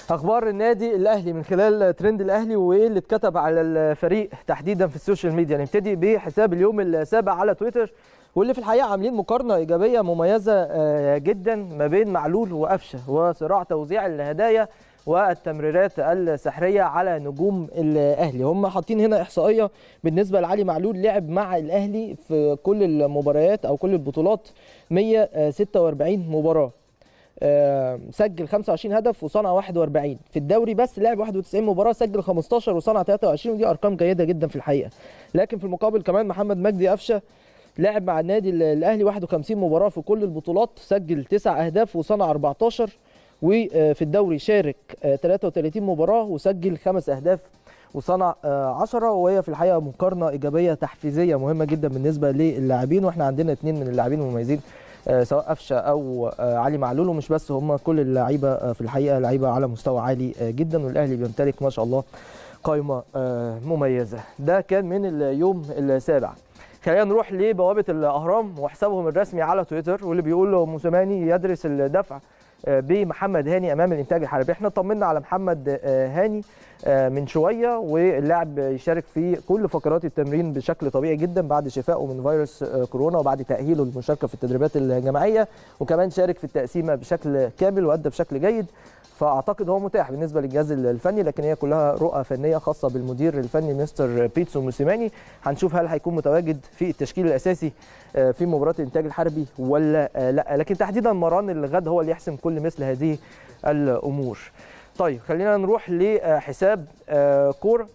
اخبار النادي الاهلي من خلال ترند الاهلي وايه اللي اتكتب على الفريق تحديدا في السوشيال ميديا. نبتدي بحساب اليوم السابع على تويتر، واللي في الحقيقه عاملين مقارنه ايجابيه مميزه جدا ما بين معلول وقفشه وصراع توزيع الهدايا والتمريرات السحريه على نجوم الاهلي. هم حاطين هنا احصائيه بالنسبه لعلي معلول، لعب مع الاهلي في كل المباريات او كل البطولات 146 مباراه، سجل 25 هدف وصنع 41. في الدوري بس لعب 91 مباراه، سجل 15 وصنع 23، ودي ارقام جيده جدا في الحقيقه. لكن في المقابل كمان محمد مجدي قفشه لعب مع النادي الاهلي 51 مباراه في كل البطولات، سجل 9 اهداف وصنع 14، وفي الدوري شارك 33 مباراه وسجل 5 اهداف وصنع 10. وهي في الحقيقه مقارنه ايجابيه تحفيزيه مهمه جدا بالنسبه للاعبين، واحنا عندنا 2 من اللاعبين المميزين سواء قفشه او علي معلول، ومش بس هم، كل اللعيبه في الحقيقه لعيبه على مستوى عالي جدا، والاهلي بيمتلك ما شاء الله قائمه مميزه. ده كان من اليوم السابع. خلينا نروح لبوابه الاهرام وحسابهم الرسمي على تويتر، واللي بيقول موسيماني يدرس الدفع بمحمد هاني امام الانتاج الحربي. احنا طمنا على محمد هاني من شويه، واللاعب يشارك في كل فقرات التمرين بشكل طبيعي جدا بعد شفائه من فيروس كورونا وبعد تاهيله للمشاركه في التدريبات الجماعيه، وكمان شارك في التقسيمه بشكل كامل وادى بشكل جيد. فاعتقد هو متاح بالنسبه للجهاز الفني، لكن هي كلها رؤى فنيه خاصه بالمدير الفني مستر بيتسو موسيماني. هنشوف هل هيكون متواجد في التشكيل الاساسي في مباراه الانتاج الحربي ولا لا، لكن تحديدا مران الغد هو اللي يحسم كل مثل هذه الامور. طيب خلينا نروح لحساب كوره،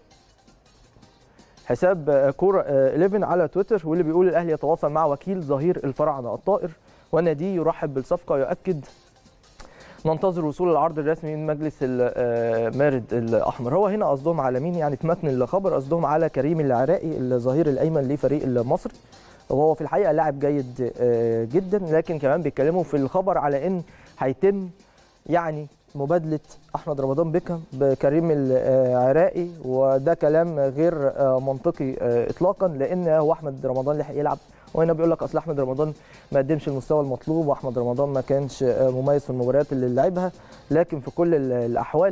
حساب كوره 11 على تويتر، واللي بيقول الاهلي يتواصل مع وكيل ظهير الفراعنه الطائر وناديه يرحب بالصفقه ويؤكد ننتظر وصول العرض الرسمي من مجلس المارد الاحمر. هو هنا قصدهم على مين؟ يعني في متن الخبر قصدهم على كريم العراقي الظهير الايمن لفريق المصري، وهو في الحقيقه لاعب جيد جدا، لكن كمان بيتكلموا في الخبر على ان هيتم يعني مبادله احمد رمضان بيكهام بكريم العراقي، وده كلام غير منطقي اطلاقا، لان هو احمد رمضان لحق يلعب، وهنا بيقول لك اصل احمد رمضان ما قدمش المستوى المطلوب، واحمد رمضان ما كانش مميز في المباريات اللي لعبها. لكن في كل الاحوال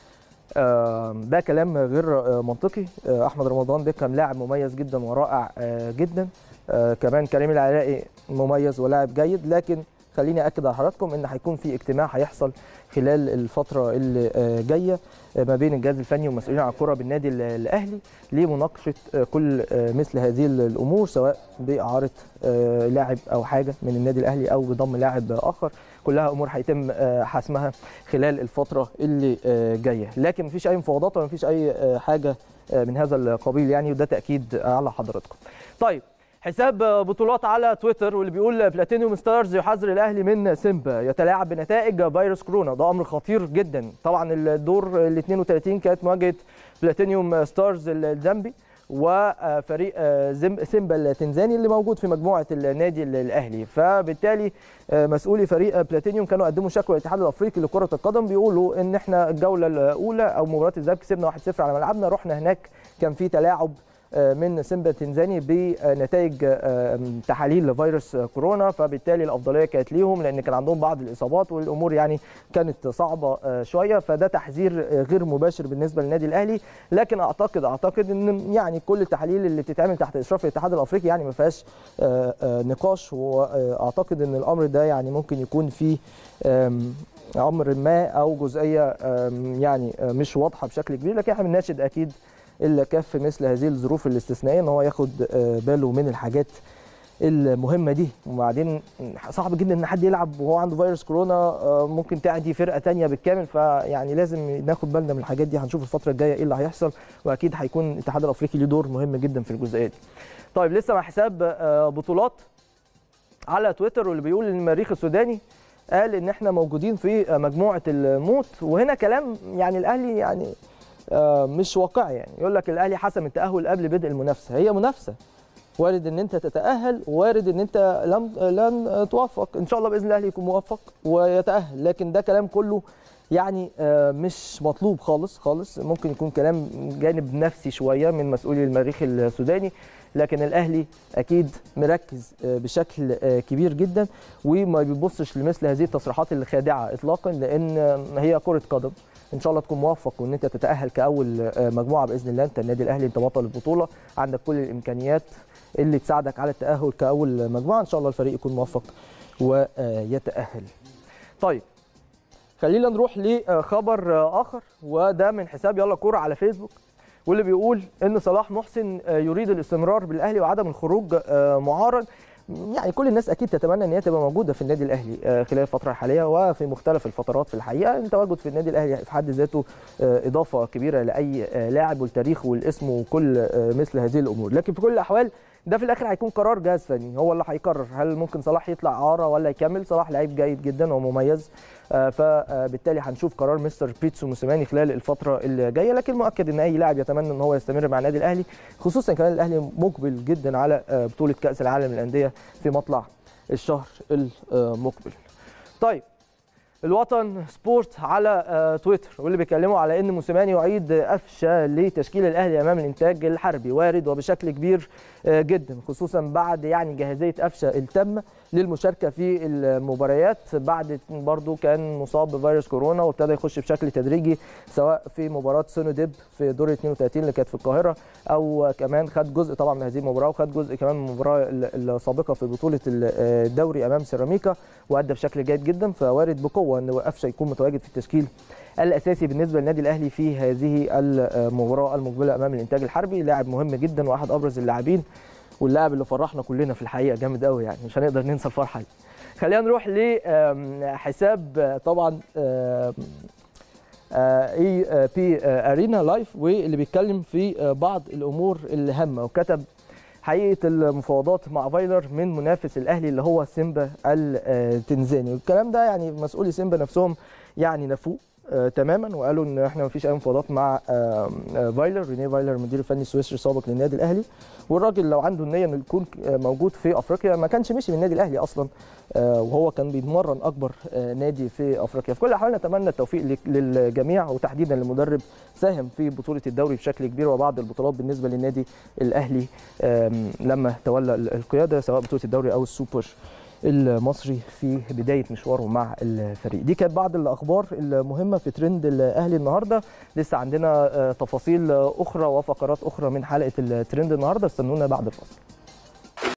ده كلام غير منطقي. احمد رمضان بيكهام لاعب مميز جدا ورائع جدا، كمان كريم العراقي مميز ولاعب جيد، لكن خليني اكد على حضراتكم ان هيكون في اجتماع هيحصل خلال الفتره اللي جايه ما بين الجهاز الفني والمسؤولين عن الكره بالنادي الاهلي لمناقشه كل مثل هذه الامور، سواء باعاره لاعب او حاجه من النادي الاهلي او بضم لاعب اخر. كلها امور هيتم حسمها خلال الفتره اللي جايه، لكن مفيش اي مفاوضات ولا مفيش اي حاجه من هذا القبيل يعني، وده تاكيد على حضراتكم. طيب حساب بطولات على تويتر، واللي بيقول بلاتينيوم ستارز يحذر الاهلي من سيمبا يتلاعب بنتائج فيروس كورونا. ده امر خطير جدا. طبعا الدور ال 32 كانت مواجهه بلاتينيوم ستارز الزامبي وفريق سيمبا التنزاني اللي موجود في مجموعه النادي الاهلي، فبالتالي مسؤولي فريق بلاتينيوم كانوا قدموا شكوى للاتحاد الافريقي لكره القدم، بيقولوا ان احنا الجوله الاولى او مباراه الذهاب كسبنا 1-0 على ملعبنا، رحنا هناك كان في تلاعب من سيمبا التنزاني بنتائج تحاليل فيروس كورونا، فبالتالي الافضليه كانت ليهم لان كان عندهم بعض الاصابات والامور يعني كانت صعبه شويه، فده تحذير غير مباشر بالنسبه للنادي الاهلي. لكن اعتقد ان يعني كل التحاليل اللي بتتعمل تحت اشراف الاتحاد الافريقي يعني ما فيهاش نقاش، واعتقد ان الامر ده يعني ممكن يكون فيه امر ما او جزئيه يعني مش واضحه بشكل كبير، لكن احنا بنناشد اكيد الا كف مثل هذه الظروف الاستثنائيه ان هو ياخد باله من الحاجات المهمه دي. وبعدين صعب جدا ان حد يلعب وهو عنده فيروس كورونا، ممكن تعدي فرقه ثانيه بالكامل، فيعني لازم ناخد بالنا من الحاجات دي. هنشوف الفتره الجايه ايه اللي هيحصل، واكيد هيكون الاتحاد الافريقي له دور مهم جدا في الجزئيه دي. طيب لسه مع حساب بطولات على تويتر، واللي بيقول ان المريخ السوداني قال ان احنا موجودين في مجموعه الموت، وهنا كلام يعني الاهلي يعني مش واقعي. يعني يقول لك الاهلي حسم التاهل قبل بدء المنافسه. هي منافسه، وارد ان انت تتاهل وارد ان انت لن توفق، ان شاء الله باذن الله الاهلي يكون موفق ويتاهل، لكن ده كلام كله يعني مش مطلوب خالص. ممكن يكون كلام جانب نفسي شويه من مسؤولي المريخ السوداني، لكن الاهلي اكيد مركز بشكل كبير جدا وما بيبصش لمثل هذه التصريحات الخادعه اطلاقا، لان هي كره قدم ان شاء الله تكون موفق وان انت تتاهل كاول مجموعه باذن الله. انت النادي الاهلي، انت بطل البطوله، عندك كل الامكانيات اللي تساعدك على التاهل كاول مجموعه. ان شاء الله الفريق يكون موفق ويتاهل. طيب خلينا نروح لخبر اخر، وده من حساب يلا كوره على فيسبوك، واللي بيقول ان صلاح محسن يريد الاستمرار بالاهلي وعدم الخروج معارا. يعني كل الناس اكيد تتمنى ان هي تبقى موجوده في النادي الاهلي خلال الفتره الحاليه وفي مختلف الفترات. في الحقيقه التواجد في النادي الاهلي في حد ذاته اضافه كبيره لاي لاعب والتاريخ والاسم وكل مثل هذه الامور. لكن في كل الاحوال ده في الاخر هيكون قرار جهاز فني هو اللي هيقرر هل ممكن صلاح يطلع اعاره ولا يكمل. صلاح لعيب جيد جدا ومميز، فبالتالي هنشوف قرار مستر بيتسو موسيماني خلال الفتره اللي جايه. لكن مؤكد ان اي لاعب يتمنى ان هو يستمر مع النادي الاهلي، خصوصا كمان الاهلي مقبل جدا على بطوله كاس العالم للانديه في مطلع الشهر المقبل. طيب الوطن سبورت على تويتر واللي بيتكلموا على ان موسيماني يعيد قفشه لتشكيل الاهلي امام الانتاج الحربي، وارد وبشكل كبير جدا، خصوصا بعد يعني جاهزيه قفشه التامه للمشاركه في المباريات بعد برضو كان مصاب بفيروس كورونا وابتدى يخش بشكل تدريجي، سواء في مباراه سونو ديب في دور 32 اللي كانت في القاهره، او كمان خد جزء طبعا من هذه المباراه وخد جزء كمان من المباراه السابقه في بطوله الدوري امام سيراميكا وادى بشكل جيد جدا. فوارد بقوه ان قفشه يكون متواجد في التشكيل الاساسي بالنسبه للنادي الاهلي في هذه المباراه المقبله امام الانتاج الحربي. لاعب مهم جدا واحد ابرز اللاعبين، واللاعب اللي فرحنا كلنا في الحقيقه جامد قوي، يعني مش هنقدر ننسى الفرحه دي. خلينا نروح لحساب طبعا اي بي ارينا لايف واللي بيتكلم في بعض الامور الهامه، وكتب حقيقه المفاوضات مع فايلر من منافس الاهلي اللي هو سيمبا التنزاني. والكلام ده يعني مسؤولي سيمبا نفسهم يعني نفوه تماما وقالوا ان احنا ما فيش اي مفاوضات مع فايلر. رينيه فايلر المدير الفني السويسري السابق للنادي الاهلي، والراجل لو عنده النيه انه يكون موجود في افريقيا ما كانش مشي من النادي الاهلي اصلا، وهو كان بيتمرن اكبر نادي في افريقيا. في كل الاحوال نتمنى التوفيق للجميع، وتحديدا للمدرب ساهم في بطوله الدوري بشكل كبير وبعض البطولات بالنسبه للنادي الاهلي لما تولى القياده، سواء بطوله الدوري او السوبر المصري في بدايه مشواره مع الفريق. دي كانت بعض الاخبار المهمه في ترند الاهلي النهارده. لسه عندنا تفاصيل اخرى وفقرات اخرى من حلقه الترند النهارده، استنونا بعد الفاصل.